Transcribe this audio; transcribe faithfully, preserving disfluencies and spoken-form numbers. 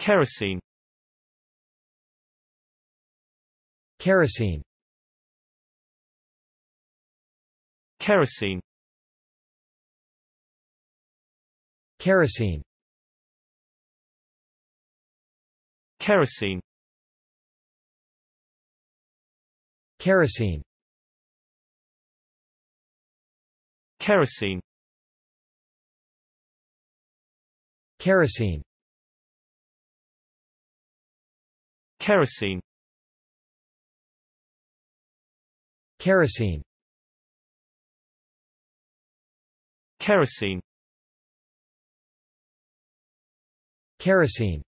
Kerosene. Kerosene. Kerosene. Kerosene. Kerosene. Kerosene. Kerosene. Kerosene. Kerosene. Kerosene. Kerosene. Kerosene.